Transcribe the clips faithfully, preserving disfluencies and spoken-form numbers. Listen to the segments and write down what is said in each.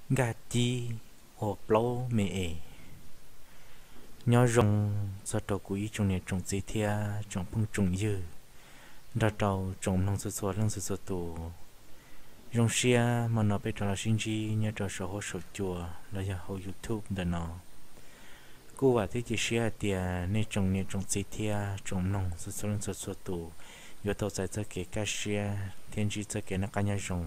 gà chi hộp lâu mẹ ế nhớ rồng do trâu quý trong này trồng dây thia trồng phong trồng dư đã trâu trồng nông sơ sơ nông sơ sơ tù rồng xia mà nó bây giờ là sinh chi nhớ trâu sổ hỗ sổ chùa là giờ hỗ YouTube để nó cô và thế chỉ xia tiền nên trồng này trồng dây thia trồng nông sơ sơ nông sơ sơ tù giờ tàu chạy cho cái cá xia thiên chỉ cho cái nó cá nhà rồng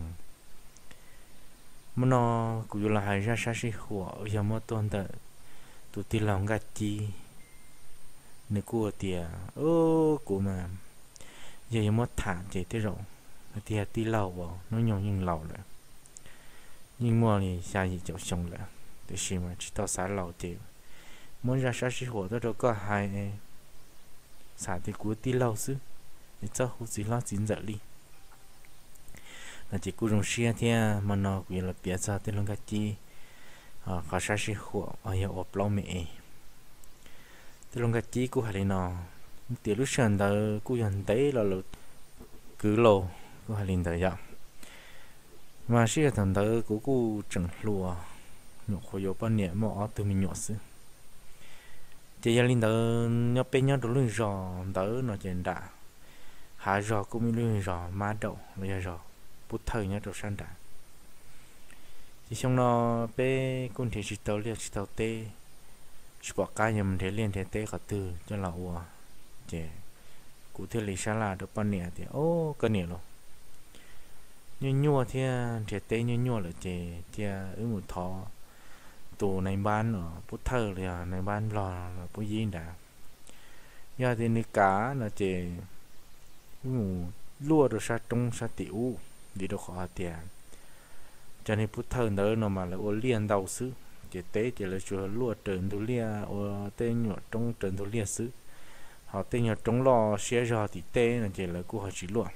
mà nó cũng là hai ra sát sĩ火 giờ mà tuần đó tụi ti lòng gạt chi nếu cô tiệt ô cô mà giờ mà thả chạy tới rồi tiệt ti lâu vào nó nhon nhưng lâu rồi nhưng mà thì xa gì chỗ xong rồi để xem mà chỉ tao xả lâu thì muốn ra sát sĩ火 đó đâu có hai xả thì cô ti lâu xứ để cho hút gì lo chín giờ đi là chỉ cô dùng xe thì mà nó cũng là biết ra tên lòng gạt chi à khá sát sĩ火 ở nhà ốp lâu mẹ tên lòng gạt chi cô hay nó tiền lúc sáng đó cô nhận thấy là là cứ lâu cô hay lên tới vậy mà sĩ thằng đó cô cô trồng lúa nhổ khối yếu bao nhiêu mà ở từ mình nhổ xứ chỉ là lên đó nhớ bên nhớ đồ lươn giò đó nó trên đã hạ giò cũngมีlươn giò má đậu là giò bút thời nhớ đồ sang đã chỉ xong nó bé con thì chỉ tàu liệt chỉ tàu tê chỉ bỏ cái nhầm thế liền thế tê cả từ cho là ủa chỉ cụ thể lý sao là được bao nhiêu thì ô cái này rồi như nhua thì thì tê như nhua là chỉ thì ở một thọ tù này bán ở bút thơ là này bán lò là bút gì đã giờ thì nước cá là chỉ ngủ lúa được sa trong sa tiểu đi được khó tiền cho nên bút thơ nữa nó mà là ô liên đầu xứ chỉ tế chỉ là chùa lúa trơn tu lia ô tên nhỏ trong trơn tu lia xứ họ tên nhỏ trong lò xe giò thì tế là chỉ là của họ chỉ lúa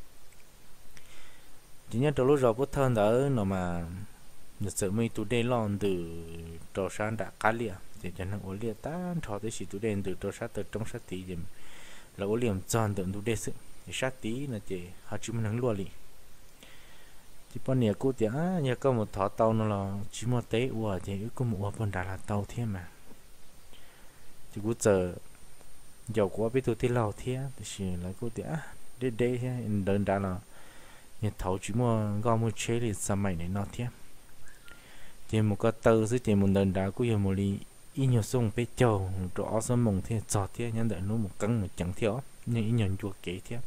chỉ nhớ trong lúc rồi bút thơ nữa nó mà được sự mấy tụ đen lon từ trò sáng đã cá lia để cho nó ô lia tan thọ tới chỉ tụ đen từ trò sát từ trong sát tí gì là ô liềm tròn từ tụ đen sự thì sát tí là chỉ họ chỉ muốn nắng lúa liền chỉ bao nhiêu cô thì á nhà có một thọ tàu nó là chỉ một té ủa thì có một ủa phần đã là tàu thêm mà chỉ cô chờ giàu quá biết tôi thấy lâu thế thì chỉ là cô thì á để để đơn đã là nhà thầu chỉ mua gom một chế thì sao mày này nó thế thì một cái tàu dưới thì một đơn đã cũng một ly ít nhiều sông bé trâu rõ sớm mồng thế giọt thế nhân đợi nó một cân một chẳng thiếu nhưng ít nhận chua kế thế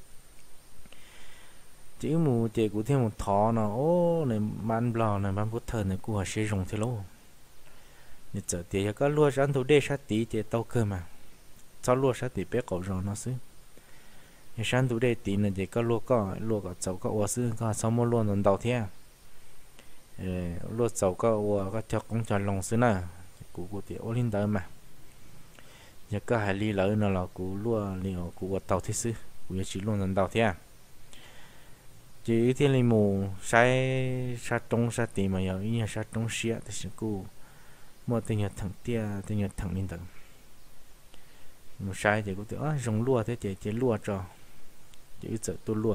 chỉ một chỉ của thêm một thọ nó ô này bán bò này bán bút thờ này của sử dụng thế luôn như giờ thì có lúa rán thủ đê sát tí thì tao cơ mà cho lúa sát tí bé cậu rồi nó xứ như rán thủ đê tí này thì có lúa có lúa có chậu có ô xứ có sáu mươi lúa lần đầu thế lúa chậu có ô có cho cũng cho lòng xứ nè của của thì ô linh tới mà giờ có hai ly lỡ nó là của lúa liệu của tàu thế xứ của chỉ luôn lần đầu thế chỉ thiên linh mù sai sát trong sát tì mà giờ ý là sát trong xía thì sẽ cô mua tiền nhật thằng tia tiền nhật thằng linh tầng một sai thì cũng tự á dùng lúa thế chỉ chỉ lúa cho chỉ sợ tôi lúa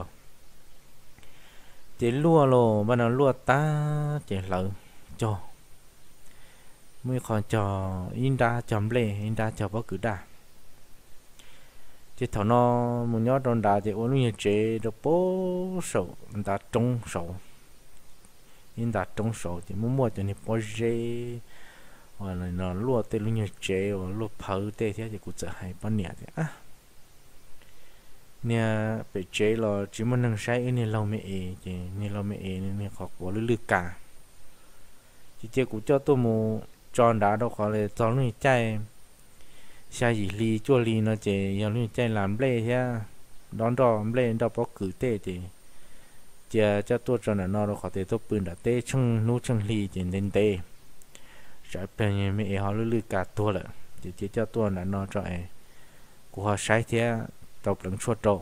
chỉ lúa lô bắt đầu lúa ta chỉ lợn cho mới còn cho in đa chấm lệ in đa cho bất cứ đa chỉ thằng nó muốn nhớ trong đá thì uống như chế được bố sầu đá trống sầu nhưng đá trống sầu thì muốn mua cho nên bó dê hoặc là nó lúa tê luôn như chế hoặc lúa phở tê thế thì cũng sẽ hay bán nhẹ thì á nè bị chế là chỉ muốn nâng sai nên lâu mẹ thì nên lâu mẹ nên họ có lưỡi lưỡi cả chỉ chế cũng cho tôi mua tròn đá đâu khỏi là cho nó chai xa gì li chua li nó chỉ giờ nó chạy làm lê ha đón đò lê đò bó cử tê thì chờ cho tôi cho nó nó có thể tôi bưng đã tê chung nút chung li chỉ nên tê sẽ bên mẹ họ lưỡi cả tua lại chỉ chỉ cho tôi là nó cho ấy của họ sai thế tập lẫn chuột trâu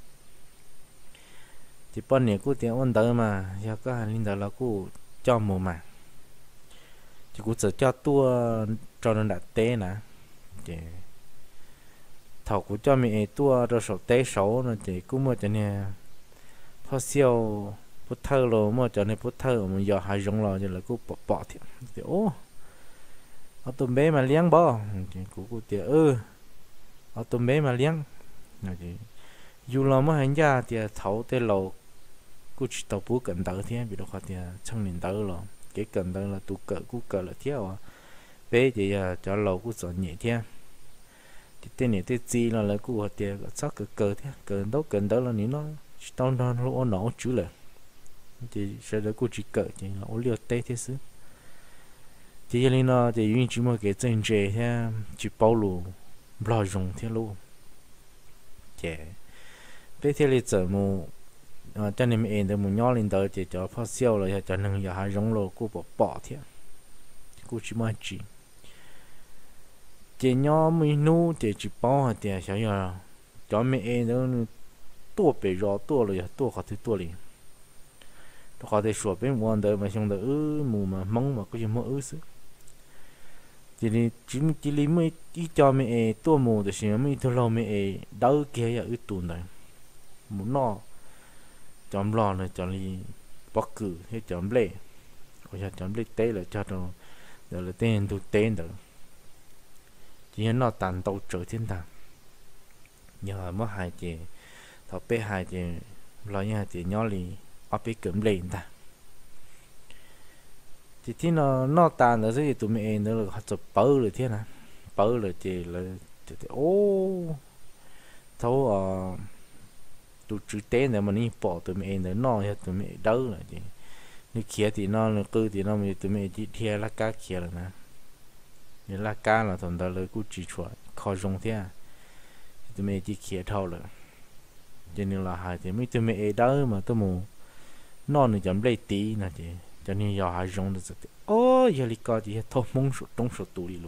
chỉ bọn này cũng tiếng ôn tới mà giờ có hành linh đó là cũng cho mùa mà chỉ cũng sẽ cho tôi cho nó đã tê nè chỉ thầu của cho mẹ tua rồi sổ té sổ nó chỉ cũng một cái này thao siêu bút thơ rồi mà cho nên bút thơ mà giờ hai rong rồi cho là cũng bỏ bỏ thì thì ô ở tụi bé mà liếng bò thì cũng cũng thì ư ở tụi bé mà liếng thì dù là mà hành gia thì thấu tới lầu cũng chỉ tàu bút cần tới thế vì đó họ thì trong年tới rồi cái cần tới là tụ cỡ cũng cỡ là theo à bé thì cho lầu cũng sợ nhẹ thế thì tên này tên gì là là cũng họ thì chắc cỡ cỡ thế cỡ đâu cần tới là nó tao nó nó nó chữ là thì sẽ được cũng chỉ cỡ thì nó liều tê thế xứ thì cho nên nó thì những chỉ mà cái chân chế thế chỉ bao lù bao dùng thế luôn chế bây giờ thì giờ mu cho nên mình để mu nhỏ lên tới thì cho phát siêu rồi cho nên giờ hai dùng rồi cũng bỏ bỏ thế cũng chỉ mà chỉ chỉ nhỏ mình nu thì chỉ bao hạt thì sao giờ cho mình nó tua bị rõ tua rồi tua khó thứ tua liền khó thể sửa bên ngoài đời mà xong đời ư mù mà mong mà có gì mà ư sự chỉ đi chỉ chỉ lý mới ít cho mẹ tua mù thì xem mới thôi lâu mẹ đau kia ở ư tuần này muốn no chọn lò này chọn đi bắc cử hay chọn lệ hoặc là chọn lệ tế là cho nó rồi là tên tu tên được chỉ nó tàn tàu trở thiên đàng nhờ mất hai chị thọ bé hai chị lo nhà chị nhỏ lì ở bên cấm lên ta thì thì nó nó tàn rồi thì tụi mẹ nó là chụp bớ rồi thế nào bớ rồi thì là thì ô thấu ờ tụi chữ tên này mà đi bỏ tụi mẹ nó nó hết tụi mẹ đỡ là thì như kia thì nó là cứ thì nó mới tụi mẹ chỉ theo lá cá kia là nè nên lá cá là thằng đó là cứ chỉ chuột khó dùng thế tụi mẹ chỉ kia thâu rồi cho nên là hai thì mấy tụi mẹ đỡ mà tụi mù nó nữa chấm lấy tí nè chị cho nên giờ hai dùng được rồi ô giờ đi coi thì thâu mông sụt trong sụt tù đi luôn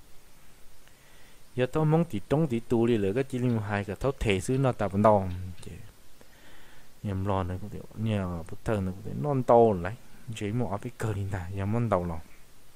giờ thâu mông thì trong thì tù đi rồi cái chỉ liên hai cái thâu thể xứ nó tập đòn chị nhầm lon này cũng được nhờ bút thân này cũng được non to lại chỉ một ở cái cơ đi ta nhầm món đầu lòng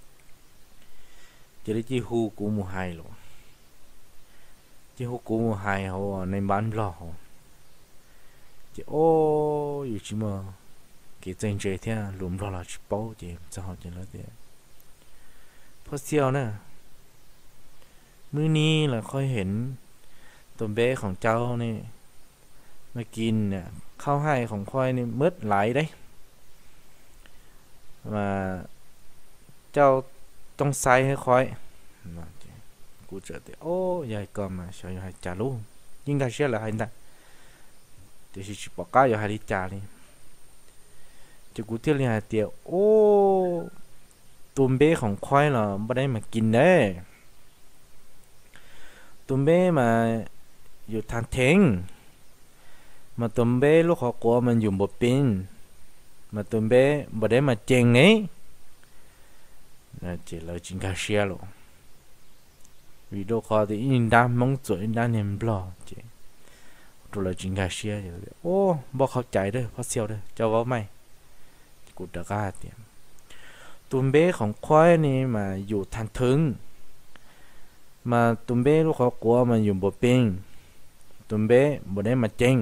chỉ để chỉ hu của mùa hai luôn chỉ hu của mùa hai họ nên bán lo chỉ ô gì chứ mà cái chân chơi thế lùm lo là chỉ bao chị cho họ chỉ nói thế phát siêu nèมื้อนี้ล่ะค่อยเห็นตัวเบ้ของเจ้านี่มากินเนี่ยข้าวให้ของค่อยนี่มืดไหลได้มาเจ้าต้องใส่ให้ค่อยกูเจอแต่โอ้ยายก็มาช่วยให้จ่าลูกยิ่งได้เชื่อเลยให้ได้เดี๋ยวชิบอกก้าอย่าให้ดิจ่าเลยจะกูเที่ยวเลยให้เตียวโอ้ตัวเบ้ของค่อยเหรอไม่ได้มากินเด้ตัวเบ้มาอยู่ทางเทงmà tụm bé lúc họ của mình dùng bột pin mà tụm bé bữa đấy mà chèn ấy là chỉ là chính cả xe rồi vì đâu khó thì in đam mong chuỗi in đam niềm lo chỉ rồi là chính cả xe rồi ô bao khó chạy đấy phát siêu đấy cho vào mày cũng được cả tiền tụm béของkhoai này màอยู่ทางถึง mà tụm bé lúc họ của mình dùng bột pin tụm bé bữa đấy mà chèn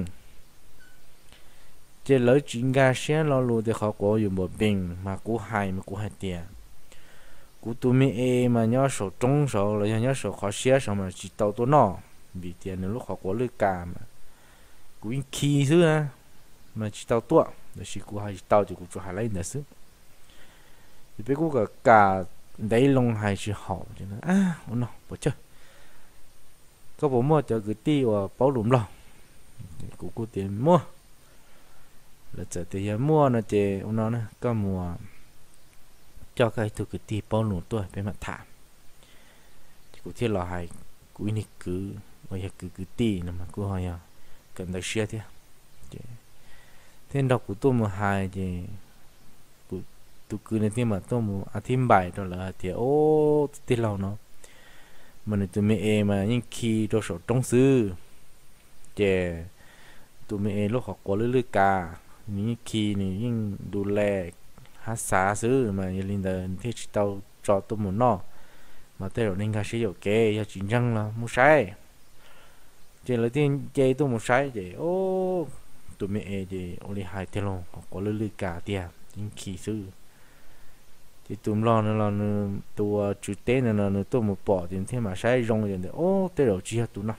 chỉ lỡ chuyện gà xe lo lù thì họ có dùng một bình mà cú hai mà cú hai tiền cú tụi mi mà nhớ số trống số là nhớ số khó xe số mà chỉ tàu tôi nọ vì tiền lúc họ có lưỡi cà mà cú in khí chứ à mà chỉ tàu tua là chỉ cú hai tàu thì cú cho hai lấy nữa chứ thì biết cú cả cả đấy lông hai chỉ họ cho nên à ổn nào bỏ chơi có bố mua cho cái tiêu bảo lùm lo cú cú tiền mua là giờ thì mua nó chỉ ông nó nè có mua cho cái thực cái tí bao lùn tuổi bên mặt thảm cũng thiết là hay cũng như cứ bây giờ cứ cứ tí mà cứ hỏi à cần được share thế thế đọc của tôi một hai thì tôi cứ nên thêm mà tôi một à thêm bài đó là thì ô tí lâu nó mình tụi mẹ mà những khi đồ sổ trong sư chè tụi mẹ lúc học có lưỡi lưỡi cà những khi này những đủ lẹ hát xá xứ mà như linh đời thế tao cho tôi muốn nó mà tôi nên cả sử dụng cái cho chính rằng là mua sai chỉ là tiền chơi tôi một sai vậy ô tụi mẹ thì ô li hai tiền luôn có lư lư cả tiền những kỳ sư thì tụi lo nó là tụi chủ tế này là tụi một bỏ thì thế mà sai rong rồi thì ô tế đầu chia tụi nó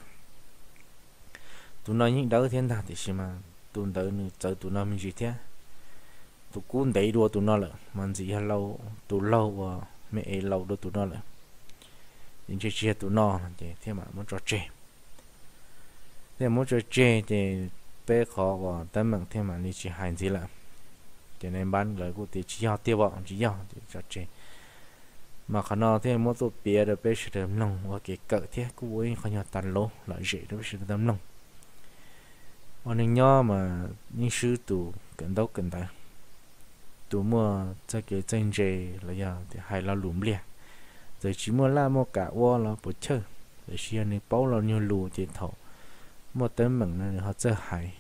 tụi nó những đỡ thiên thà thì xem mà tụi đỡ nữa chờ tụi nó mình gì thế tụi cuốn đầy đua tụi nó lại mà gì hay lâu tụi lâu và mẹ lâu đôi tụi nó lại những chia chia tụi nó thì thế mà muốn trò chơi thế muốn trò chơi thì bé khó và tấm bằng thế mà đi chỉ hành gì lại cho nên bán lời của thì chỉ học tiêu bọn chỉ học thì trò chơi mà khả năng thế muốn tụi bé được bé sẽ đâm lòng và cái cỡ thế cũng ấy không nhau tàn lỗ lại dễ đó sẽ đâm lòng và nên nhỏ mà những sư tụ cần đâu cần ta tụ mua cho cái chân dề là giờ thì hay là lùm liền rồi chỉ mua la mua cả wa là bớt chơi rồi xia này bao là nhiều lù thì thầu mua tấm bằng này họ chơi hay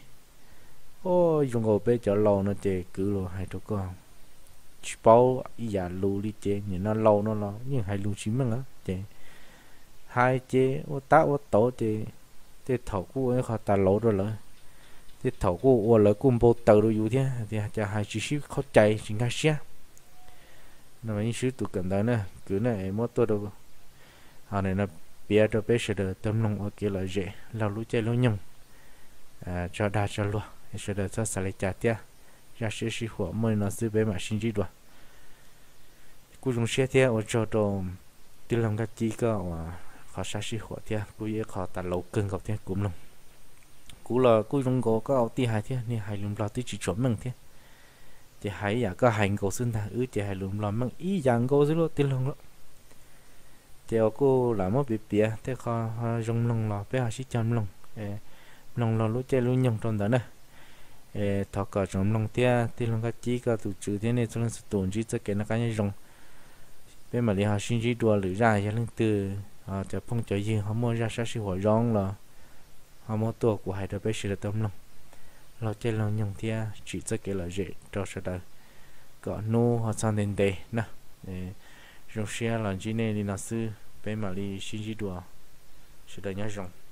ô dùng gỗ bé cho lâu nó chơi cứ rồi hay cho con chỉ bao ý giả lù đi chơi nhưng nó lâu nó lo nhưng hay lù chỉ mang á chơi hai chơi ô tá ô tổ chơi chơi thầu cũ ấy họ ta lỗ rồi rồi thì thầu của ở lại cùng bộ tàu rồiอยู่thế thìจะให้ชีวิตเข้าใจสิ่งที่เสียนั่นไม่ใช่ตัวกันได้นะคือเนี่ยมอตัวเราอันนี้นะเปียเราไปเสด็จตำลงโอเคเลยเจเรารู้ใจรู้ยังอ่าจะได้จะรู้เสด็จจะสลายจัดเดียจะเสียชีหัวไม่น่าซื้อไปมาสิ่งที่ด้วยกูจงเสียเดียว่าจะต้องที่ลงกัจีก็ว่าเขาเสียชีหัวเดียกูยังเขาตัดโลเกินกับเดียกลุ่มลงcú là cú trong gỗ có ao ti hai thế nên hai lùm lo tí chỉ chuẩn mừng thế thì hai giờ có hành cổ xương ta ứ thì hai lùm lo mừng ý dạng gỗ dưới luôn tiền lông đó thì cô làm một việc bịa thế kho trong lông lo bé họ chỉ chăm lông lông lo lúa chơi lúa nhung trong đó nè thọ cỏ trong lông tia tiền lông cái chỉ có tụ chữ thế này cho nên tụ chỉ cho cái nó cái như rong bên mà đi họ xin chỉ đùa lưỡi ra cho nên từ họจะphong cho gì họ mua ra sát sĩ hội rong là họ muaตัวcủa hai đứa bé sẽ được tâm lòngเราchơi lòng nhung thì chỉ cho cái là dễ cho sự đời có nu họ sang đến đây nè rồi xe là chỉ nên đi nào sư bé mà đi xin chỉ đùa sự đời nhá rong